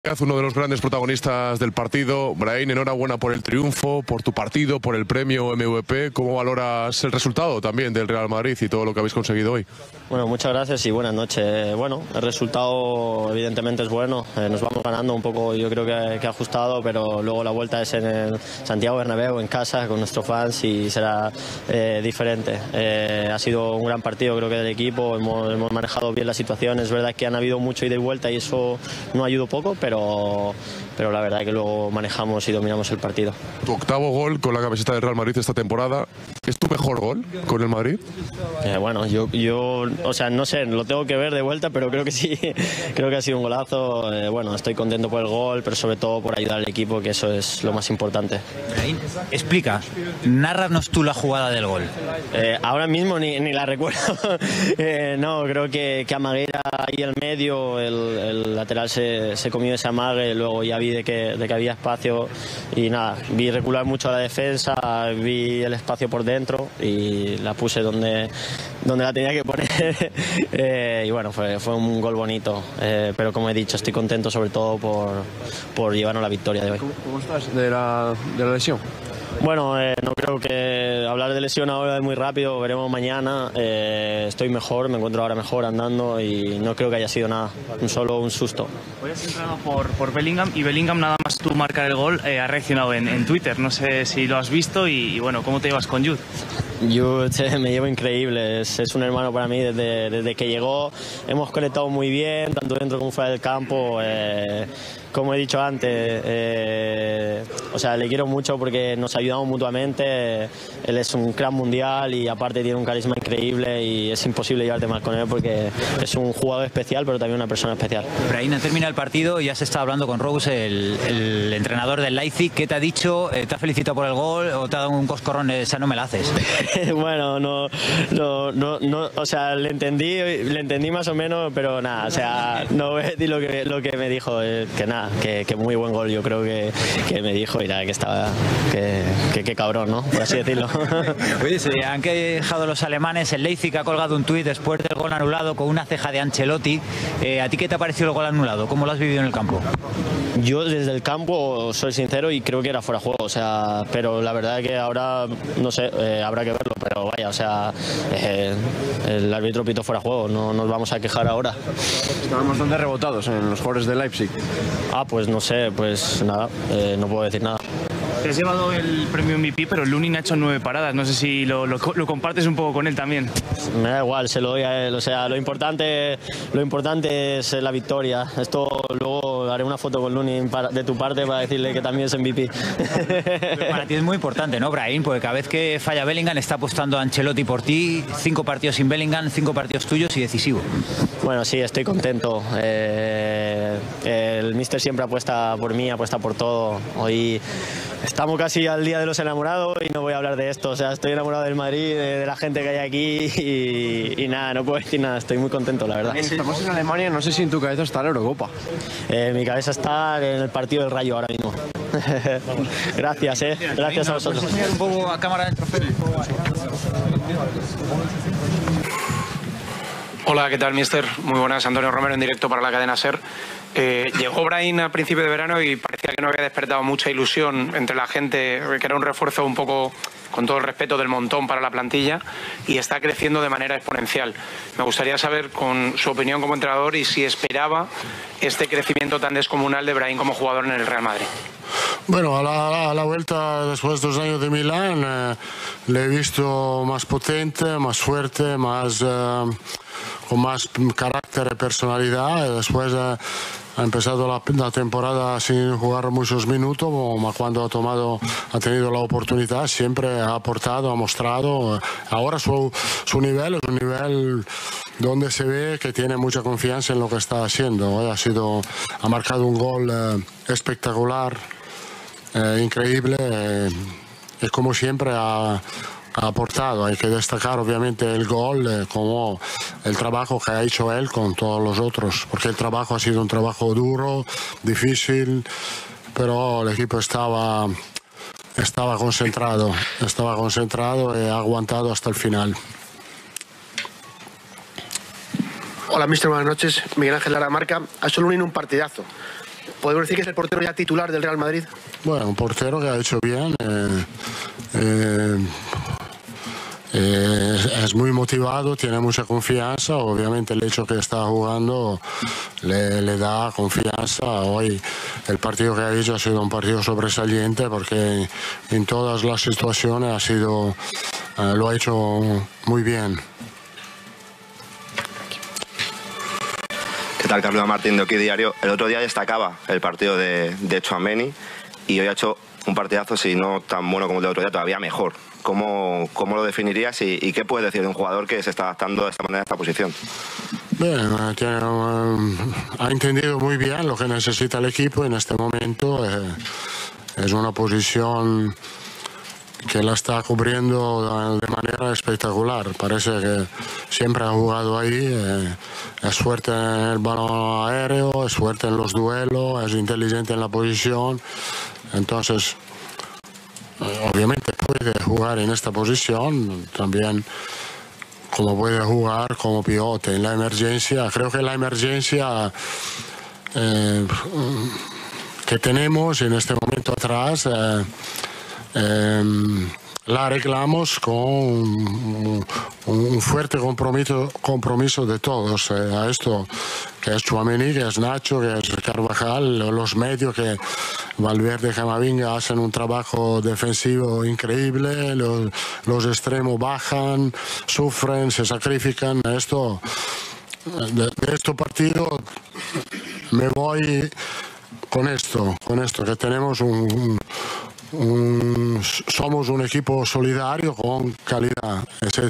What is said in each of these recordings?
Uno de los grandes protagonistas del partido. Brahim, enhorabuena por el triunfo, por tu partido, por el premio MVP. ¿Cómo valoras el resultado también del Real Madrid y todo lo que habéis conseguido hoy? Bueno, muchas gracias y buenas noches. Bueno, el resultado evidentemente es bueno. Nos vamos ganando un poco, yo creo que ajustado, pero luego la vuelta es en el Santiago Bernabéu, en casa, con nuestros fans, y será diferente. Ha sido un gran partido, creo que del equipo. Hemos manejado bien la situación. Es verdad que han habido mucho ida y vuelta y eso no ayudó poco, pero la verdad que luego manejamos y dominamos el partido. Tu octavo gol con la camiseta del Real Madrid esta temporada, ¿es tu mejor gol con el Madrid? Bueno, yo, o sea, no sé, lo tengo que ver de vuelta, pero creo que sí, creo que ha sido un golazo. Bueno, estoy contento por el gol, pero sobre todo por ayudar al equipo, que eso es lo más importante. Explica, nárranos tú la jugada del gol. Ahora mismo ni la recuerdo. No, creo que Amaguera ahí al medio, el lateral se comió ese amague, luego ya vi de que había espacio y nada, vi recular mucho a la defensa, vi el espacio por dentro y la puse donde la tenía que poner. Y bueno, fue un gol bonito, pero como he dicho, estoy contento sobre todo por llevarnos la victoria de hoy. ¿Cómo estás de la lesión? Bueno, no creo que hablar de lesión ahora es muy rápido, veremos mañana. Estoy mejor, me encuentro ahora mejor andando y no creo que haya sido nada, solo un susto. Hoy has entrado por Bellingham y Bellingham, nada más tú marcar el gol, ha reaccionado en Twitter. No sé si lo has visto y bueno, ¿cómo te llevas con Jude? Jude me llevo increíble, es un hermano para mí desde que llegó. Hemos conectado muy bien, tanto dentro como fuera del campo. Como he dicho antes, o sea, le quiero mucho porque nos ayudamos mutuamente. Él es un crack mundial y aparte tiene un carisma increíble y es imposible llevarte mal con él porque es un jugador especial, pero también una persona especial. Brahim, termina el partido y ya se está hablando con Rose, el entrenador del Leipzig. ¿Qué te ha dicho? ¿Te ha felicitado por el gol o te ha dado un coscorrón? Esa no me la haces. Bueno, no, o sea, le entendí más o menos, pero nada, o sea, no voy a decir lo que me dijo, que nada, que muy buen gol, yo creo que me dijo, y nada, que estaba, que cabrón, ¿no? Por así decirlo. Oye, se han quejado los alemanes, el Leipzig ha colgado un tuit después del gol anulado con una ceja de Ancelotti. ¿A ti qué te ha parecido el gol anulado? ¿Cómo lo has vivido en el campo? Yo desde el campo soy sincero y creo que era fuera de juego, o sea, pero la verdad es que ahora, no sé, habrá que verlo, pero vaya, o sea, el árbitro pitó fuera de juego, no nos vamos a quejar ahora. Estaban bastante rebotados en los jugadores de Leipzig. Pues no sé, pues nada, no puedo decir nada. Te has llevado el premio MVP, pero Lunin ha hecho 9 paradas. No sé si lo compartes un poco con él también. Me da igual, se lo doy a él. O sea, lo importante es la victoria. Esto luego haré una foto con Lunin de tu parte para decirle que también es MVP. Pero para ti es muy importante, ¿no, Brahim? Porque cada vez que falla Bellingham está apostando a Ancelotti por ti. 5 partidos sin Bellingham, 5 partidos tuyos y decisivo. Bueno, sí, estoy contento. El míster siempre apuesta por mí, apuesta por todo. Hoy estamos casi al día de los enamorados y no voy a hablar de esto. O sea, estoy enamorado del Madrid, de la gente que hay aquí y nada, no puedo decir nada. Estoy muy contento, la verdad. Estamos en Alemania, no sé si en tu cabeza está la Eurocopa. Mi cabeza está en el partido del Rayo ahora mismo. Gracias, gracias a vosotros. ¿Puedes enseñar un poco a cámara del trofeo? Hola, ¿qué tal, mister? Muy buenas, Antonio Romero en directo para la cadena SER. Llegó Brahim a principio de verano y parecía que no había despertado mucha ilusión entre la gente, que era un refuerzo un poco, con todo el respeto, del montón para la plantilla, y está creciendo de manera exponencial. Me gustaría saber, con su opinión como entrenador, y si esperaba este crecimiento tan descomunal de Brahim como jugador en el Real Madrid. Bueno, a la vuelta después de 2 años de Milán le he visto más potente, más fuerte, con más carácter y personalidad. Después ha empezado la temporada sin jugar muchos minutos, pero cuando ha tenido la oportunidad siempre ha aportado, ha mostrado. Ahora su nivel es un nivel donde se ve que tiene mucha confianza en lo que está haciendo. Ha marcado un gol espectacular, increíble, y como siempre ha aportado. Hay que destacar obviamente el gol, como el trabajo que ha hecho él con todos los otros, porque el trabajo ha sido un trabajo duro, difícil, pero el equipo estaba concentrado y ha aguantado hasta el final. Hola, mister, buenas noches. Miguel Ángel Lara Marca. Ha hecho Lunin un partidazo. ¿Podemos decir que es el portero ya titular del Real Madrid? Bueno, un portero que ha hecho bien. Es muy motivado, tiene mucha confianza. Obviamente el hecho que está jugando le da confianza. Hoy el partido que ha hecho ha sido un partido sobresaliente porque en todas las situaciones lo ha hecho muy bien. ¿Qué tal, Carlos Martín de Aquí Diario? El otro día destacaba el partido de Tchouaméni y hoy ha hecho un partidazo, si no tan bueno como el del otro día, todavía mejor. ¿Cómo lo definirías y qué puedes decir de un jugador que se está adaptando de esta manera a esta posición? Bien, ha entendido muy bien lo que necesita el equipo en este momento. Es una posición que la está cubriendo de manera espectacular. Parece que siempre ha jugado ahí. Es fuerte en el balón aéreo, es fuerte en los duelos, es inteligente en la posición. Entonces, obviamente puede jugar en esta posición, también como puede jugar como pivote en la emergencia. Creo que la emergencia que tenemos en este momento atrás la arreglamos con un fuerte compromiso de todos. A esto, que es Tchouaméni, que es Nacho, que es Carvajal, los medios, que Valverde y Camavinga hacen un trabajo defensivo increíble, los extremos bajan, sufren, se sacrifican. De este partido me voy con esto, que tenemos somos un equipo solidario con calidad.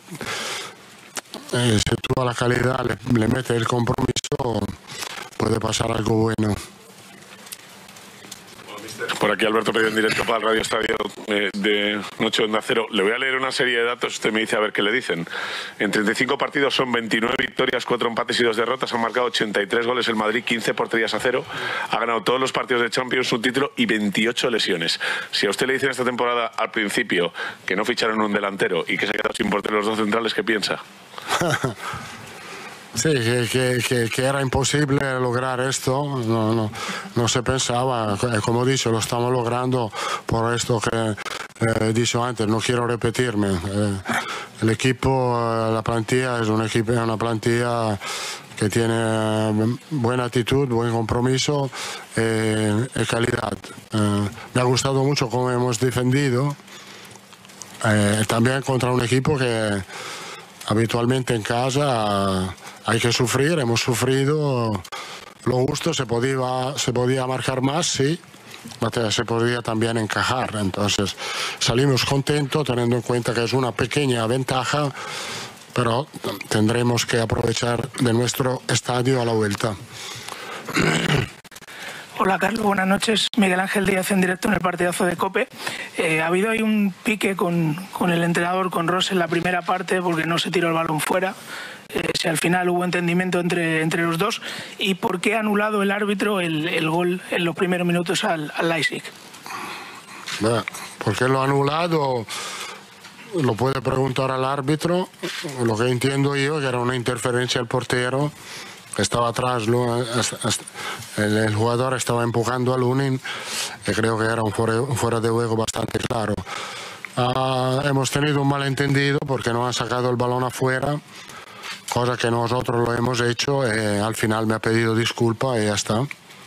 Si tú a la calidad le metes el compromiso, puede pasar algo bueno. Por aquí Alberto Pérez en directo para el Radio Estadio de Noche Onda Cero. Le voy a leer una serie de datos, usted me dice a ver qué le dicen. En 35 partidos son 29 victorias, 4 empates y 2 derrotas. Han marcado 83 goles el Madrid, 15 porterías a 0. Ha ganado todos los partidos de Champions, un título y 28 lesiones. Si a usted le dicen esta temporada al principio que no ficharon un delantero y que se ha quedado sin portero los dos centrales, ¿qué piensa? Sí, que era imposible lograr esto, no se pensaba. Como he dicho, lo estamos logrando por esto que he dicho antes, no quiero repetirme. El equipo, la plantilla es una plantilla que tiene buena actitud, buen compromiso y calidad. Me ha gustado mucho cómo hemos defendido, también contra un equipo que habitualmente en casa hay que sufrir. Hemos sufrido lo justo, se podía marcar más, sí, pero se podía también encajar. Entonces salimos contentos teniendo en cuenta que es una pequeña ventaja, pero tendremos que aprovechar de nuestro estadio a la vuelta. Hola Carlos, buenas noches. Miguel Ángel Díaz en directo en el partidazo de COPE. Ha habido ahí un pique con el entrenador, con Ross, en la primera parte porque no se tiró el balón fuera. Si al final hubo entendimiento entre los dos. ¿Y por qué ha anulado el árbitro el gol en los primeros minutos al Leipzig? Bueno, ¿por qué lo ha anulado? Lo puede preguntar al árbitro. Lo que entiendo yo, que era una interferencia del portero. Estaba atrás, el jugador estaba empujando a Lunin, y creo que era un fuera de juego bastante claro. Hemos tenido un malentendido porque no ha sacado el balón afuera, cosa que nosotros lo hemos hecho. Al final me ha pedido disculpas y ya está.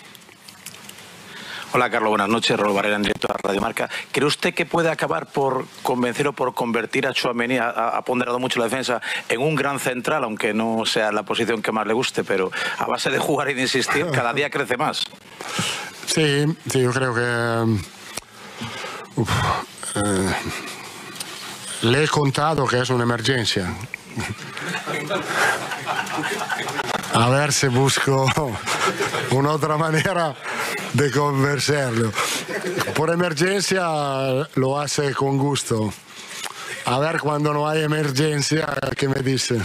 Hola Carlos, buenas noches. Raúl Barrera en directo a Radio Marca. ¿Cree usted que puede acabar por convencer o por convertir a Tchouaméni, ha ponderado mucho la defensa, en un gran central, aunque no sea la posición que más le guste, pero a base de jugar y de insistir, cada día crece más? Sí, yo creo que le he contado que es una emergencia. A ver si busco una otra manera de convencerlo. Por emergencia lo hace con gusto. A ver cuando no hay emergencia, ¿qué me dice?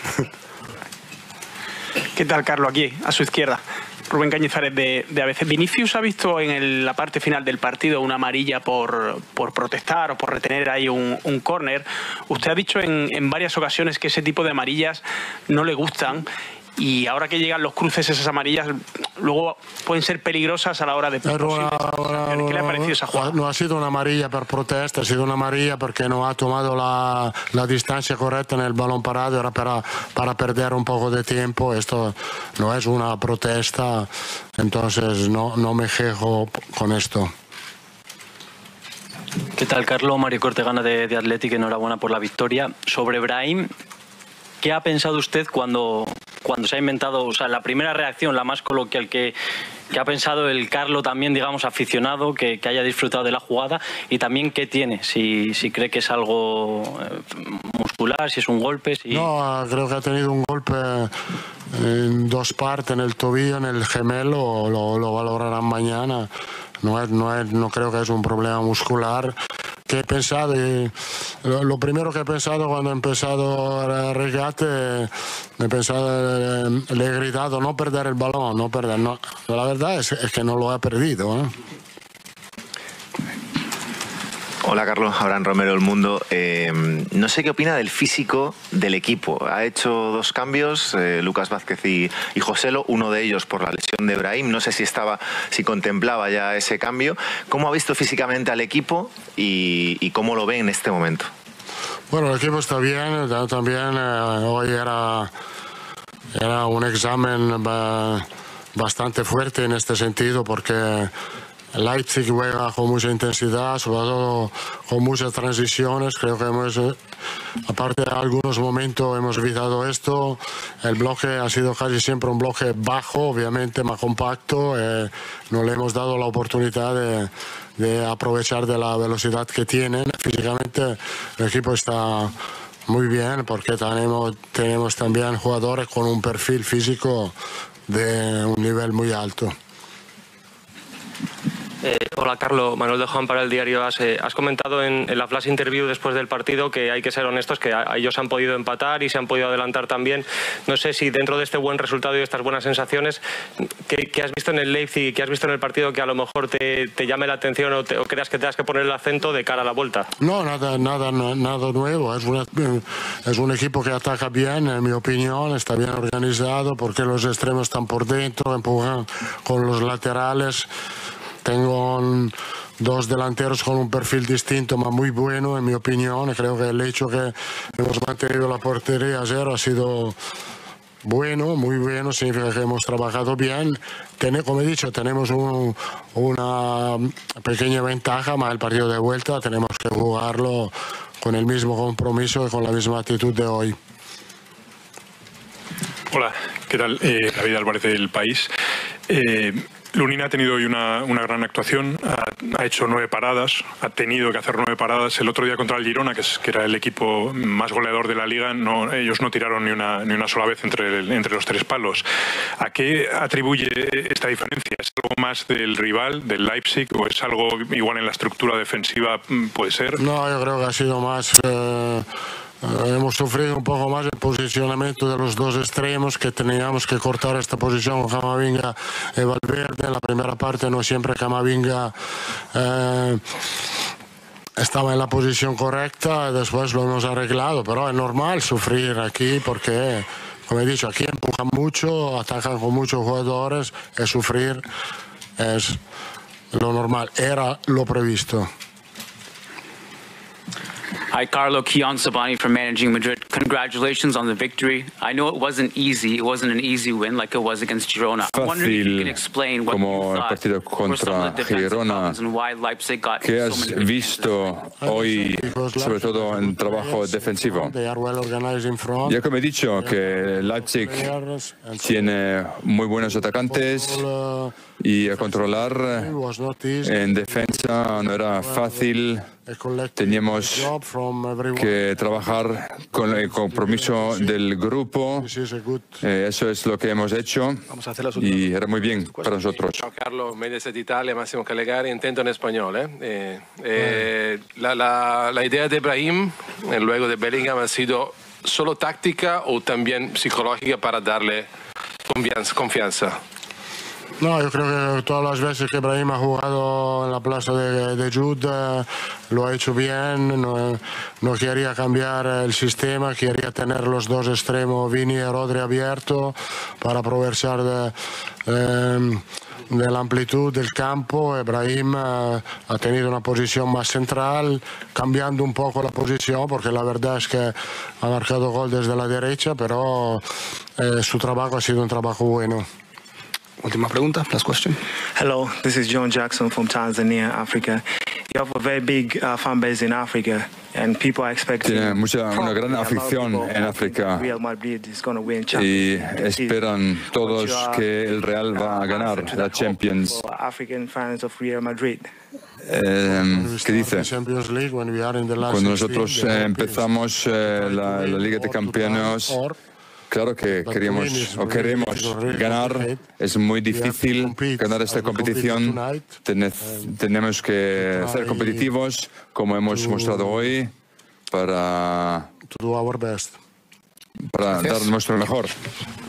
¿Qué tal, Carlos? Aquí, a su izquierda. Rubén Cañizares de ABC. Vinicius ha visto en la parte final del partido una amarilla por protestar o por retener ahí un córner. Usted ha dicho en varias ocasiones que ese tipo de amarillas no le gustan. y ahora que llegan los cruces, esas amarillas, luego pueden ser peligrosas a la hora de... ¿Qué le ha parecido esa jugada? No ha sido una amarilla per protesta, ha sido una amarilla porque no ha tomado la distancia correcta en el balón parado, era para perder un poco de tiempo. Esto no es una protesta, entonces no me quejo con esto. ¿Qué tal, Carlos? Mario Cortegana de Athletic, enhorabuena por la victoria. Sobre Brahim, ¿qué ha pensado usted cuando se ha inventado, o sea, la primera reacción, la más coloquial, que ha pensado el Carlos también, digamos, aficionado, que haya disfrutado de la jugada, y también qué tiene, si cree que es algo muscular, si es un golpe? No, creo que ha tenido un golpe en dos partes, en el tobillo, en el gemelo, lo valorarán mañana. No creo que es un problema muscular. ¿Qué he pensado? Lo primero que he pensado cuando he empezado el regate, le he gritado no perder el balón, no perder. No. La verdad es que no lo he perdido, ¿eh? Hola Carlos, Abraham Romero del Mundo. No sé qué opina del físico del equipo. Ha hecho dos cambios, Lucas Vázquez y Joselo, uno de ellos por la lesión de Brahim. No sé si contemplaba ya ese cambio. ¿Cómo ha visto físicamente al equipo y cómo lo ve en este momento? Bueno, el equipo está bien. También hoy era un examen bastante fuerte en este sentido porque Leipzig juega con mucha intensidad, sobre todo con muchas transiciones. Creo que aparte de algunos momentos hemos evitado esto. El bloque ha sido casi siempre un bloque bajo, obviamente más compacto. No le hemos dado la oportunidad de aprovechar de la velocidad que tienen. Físicamente el equipo está muy bien porque tenemos también jugadores con un perfil físico de un nivel muy alto. Hola Carlos, Manuel de Juan para el diario AS. Has comentado en la flash interview después del partido que hay que ser honestos, que ellos han podido empatar y se han podido adelantar también. No sé si dentro de este buen resultado y estas buenas sensaciones, ¿qué has visto en el Leipzig, qué has visto en el partido que a lo mejor te llame la atención o creas que tengas que poner el acento de cara a la vuelta? No, nada nuevo. Es un equipo que ataca bien, en mi opinión, está bien organizado porque los extremos están por dentro, empujan con los laterales. Tengo dos delanteros con un perfil distinto, pero muy bueno, en mi opinión. Creo que el hecho que hemos mantenido la portería a cero ha sido bueno, muy bueno. Significa que hemos trabajado bien. Como he dicho, tenemos una pequeña ventaja, pero el partido de vuelta tenemos que jugarlo con el mismo compromiso y con la misma actitud de hoy. Hola, ¿qué tal? David Álvarez del País. Lunin ha tenido hoy una gran actuación, ha hecho 9 paradas, ha tenido que hacer 9 paradas. El otro día contra el Girona, que era el equipo más goleador de la liga, ellos no tiraron ni una sola vez entre los 3 palos. ¿A qué atribuye esta diferencia? ¿Es algo más del rival, del Leipzig, o es algo igual en la estructura defensiva? ¿Puede ser? No, yo creo que ha sido más... hemos sufrido un poco más el posicionamiento de los dos extremos, que teníamos que cortar esta posición con Camavinga y Valverde. En la primera parte no siempre Camavinga estaba en la posición correcta, después lo hemos arreglado, pero es normal sufrir aquí porque, como he dicho, aquí empujan mucho, atacan con muchos jugadores, y sufrir es lo normal, era lo previsto. Hi, Carlo. Kiyan Sabani from Managing Madrid. Congratulations on the victory. I know it wasn't easy. It wasn't an easy win like it was against Girona. I'm wondering if you can explain what you thought were some of the defensive problems and why Leipzig got ¿Qué so has many visto hoy, sobre todo en trabajo defensivo? Ya como he dicho, que Leipzig tiene muy buenos atacantes y a controlar en defensa no era fácil. Teníamos que trabajar con el compromiso del grupo. Eso es lo que hemos hecho y era muy bien para nosotros. Ciao Carlo, Mediaset Italia, Massimo Callegari, intento en español. La idea de Brahim, luego de Bellingham, ha sido solo táctica o también psicológica para darle confianza. No, yo creo que todas las veces que Brahim ha jugado en la plaza de Jude lo ha hecho bien, no quería cambiar el sistema, quería tener los dos extremos, Vini y Rodri, abiertos para aprovechar de la amplitud del campo. Brahim ha tenido una posición más central, cambiando un poco la posición, porque la verdad es que ha marcado gol desde la derecha, pero su trabajo ha sido un trabajo bueno. Última pregunta, last question. Hello, this is John Jackson from Tanzania, Africa. You have a very big fan base in Africa, and people are expecting. Tiene una gran afición en África y esperan todos que el Real va a ganar la Champions. African fans of Real Madrid. ¿Qué dice? Cuando nosotros empezamos la Liga de Campeones, claro que queremos ganar. Es muy difícil ganar esta competición. Tenemos que ser competitivos, como hemos mostrado hoy, para dar nuestro mejor.